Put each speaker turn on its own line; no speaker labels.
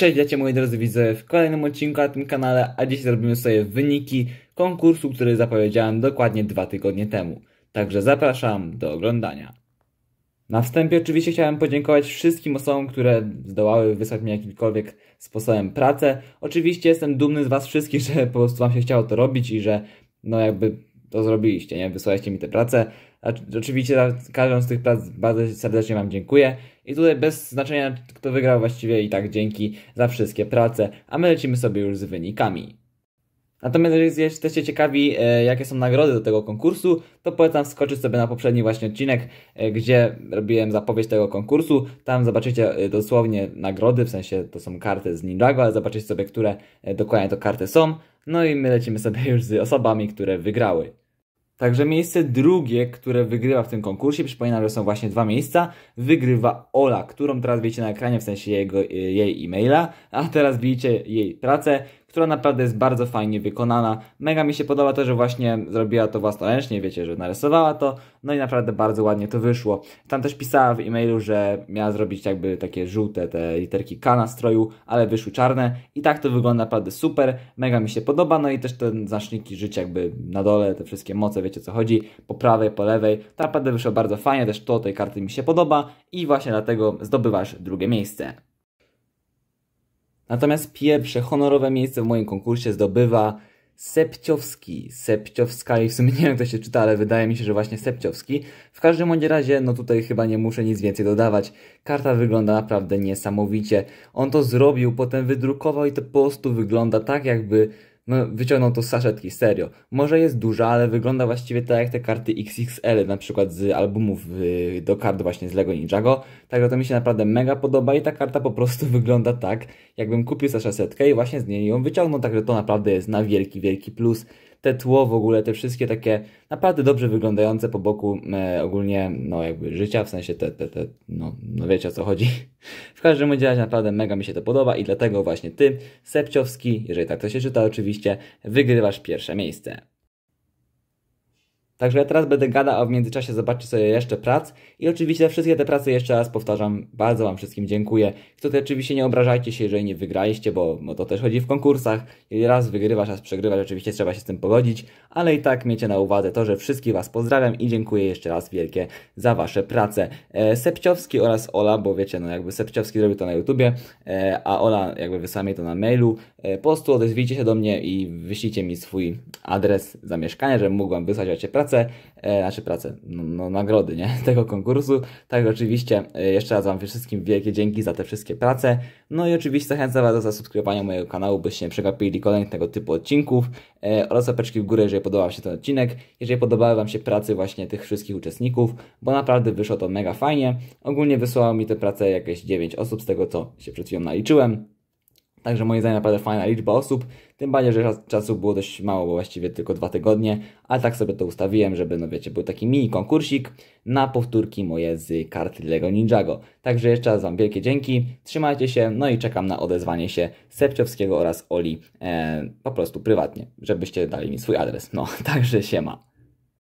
Cześć, witajcie moi drodzy widzowie w kolejnym odcinku na tym kanale, a dzisiaj zrobimy sobie wyniki konkursu, który zapowiedziałem dokładnie 2 tygodnie temu. Także zapraszam do oglądania. Na wstępie oczywiście chciałem podziękować wszystkim osobom, które zdołały wysłać mi jakimkolwiek sposobem pracę. Oczywiście jestem dumny z was wszystkich, że po prostu wam się chciało to robić i że no jakby to zrobiliście, nie? Wysłaliście mi te prace. Oczywiście za każdą z tych prac bardzo serdecznie wam dziękuję. I tutaj bez znaczenia kto wygrał właściwie i tak dzięki za wszystkie prace, a my lecimy sobie już z wynikami. Natomiast jeżeli jesteście ciekawi jakie są nagrody do tego konkursu, to polecam wskoczyć sobie na poprzedni właśnie odcinek, gdzie robiłem zapowiedź tego konkursu. Tam zobaczycie dosłownie nagrody, w sensie to są karty z Ninjago, ale zobaczycie sobie, które dokładnie to karty są. No i my lecimy sobie już z osobami, które wygrały. Także miejsce drugie, które wygrywa w tym konkursie, przypominam, że są właśnie 2 miejsca, wygrywa Ola, którą teraz widzicie na ekranie, w sensie jej e-maila, a teraz widzicie jej pracę, która naprawdę jest bardzo fajnie wykonana. Mega mi się podoba to, że właśnie zrobiła to własnoręcznie, wiecie, że narysowała to, no i naprawdę bardzo ładnie to wyszło. Tam też pisała w e-mailu, że miała zrobić jakby takie żółte te literki K na stroju, ale wyszły czarne i tak to wygląda naprawdę super, mega mi się podoba, no i też te znaczniki życia jakby na dole, te wszystkie moce, wiecie co chodzi, po prawej, po lewej, to naprawdę wyszło bardzo fajnie, też to tej karty mi się podoba i właśnie dlatego zdobywasz drugie miejsce. Natomiast pierwsze honorowe miejsce w moim konkursie zdobywa Sepciowski. Sepciowska i w sumie nie wiem jak to się czyta, ale wydaje mi się, że właśnie Sepciowski. W każdym bądź razie, no tutaj chyba nie muszę nic więcej dodawać. Karta wygląda naprawdę niesamowicie. On to zrobił, potem wydrukował i to po prostu wygląda tak jakby... No, wyciągnął to z saszetki, serio. Może jest duża, ale wygląda właściwie tak jak te karty XXL, na przykład z albumów do kart właśnie z Lego Ninjago. Także to mi się naprawdę mega podoba i ta karta po prostu wygląda tak, jakbym kupił saszetkę i właśnie z niej ją wyciągnął. Także to naprawdę jest na wielki, wielki plus. Te tło w ogóle, te wszystkie takie naprawdę dobrze wyglądające po boku ogólnie, no jakby życia, w sensie no wiecie o co chodzi. W każdym razie naprawdę mega mi się to podoba i dlatego właśnie ty, Sepciowski, jeżeli tak to się czyta oczywiście, wygrywasz pierwsze miejsce. Także ja teraz będę gadał, a w międzyczasie zobaczcie sobie jeszcze prac. I oczywiście wszystkie te prace jeszcze raz powtarzam, bardzo wam wszystkim dziękuję. Tutaj oczywiście nie obrażajcie się, jeżeli nie wygraliście, bo to też chodzi w konkursach. Jeżeli raz wygrywasz, raz przegrywasz, oczywiście trzeba się z tym pogodzić. Ale i tak miejcie na uwadze to, że wszystkich was pozdrawiam i dziękuję jeszcze raz wielkie za wasze prace. Sepciowski oraz Ola, bo wiecie, no jakby Sepciowski zrobił to na YouTubie, a Ola jakby wysłała mi to na mailu. Po prostu odezwijcie się do mnie i wyślijcie mi swój adres zamieszkania, żebym mógł wam wysłać wasze prace. Nagrody, nie? Tego konkursu. Tak, oczywiście jeszcze raz wam wszystkim wielkie dzięki za te wszystkie prace. No i oczywiście zachęcam was do zasubskrybowania mojego kanału, byście nie przegapili kolejnych tego typu odcinków oraz łapeczki w górę, jeżeli podobał się ten odcinek. Jeżeli podobały wam się prace właśnie tych wszystkich uczestników, bo naprawdę wyszło to mega fajnie. Ogólnie wysłało mi te prace jakieś 9 osób z tego, co się przed chwilą naliczyłem. Także moim zdaniem naprawdę fajna liczba osób, tym bardziej, że czasu było dość mało, bo właściwie tylko 2 tygodnie, ale tak sobie to ustawiłem, żeby, no wiecie, był taki mini konkursik na powtórki moje z karty Lego Ninjago. Także jeszcze raz wam wielkie dzięki, trzymajcie się, no i czekam na odezwanie się Sepciowskiego oraz Oli po prostu prywatnie, żebyście dali mi swój adres. No, także siema.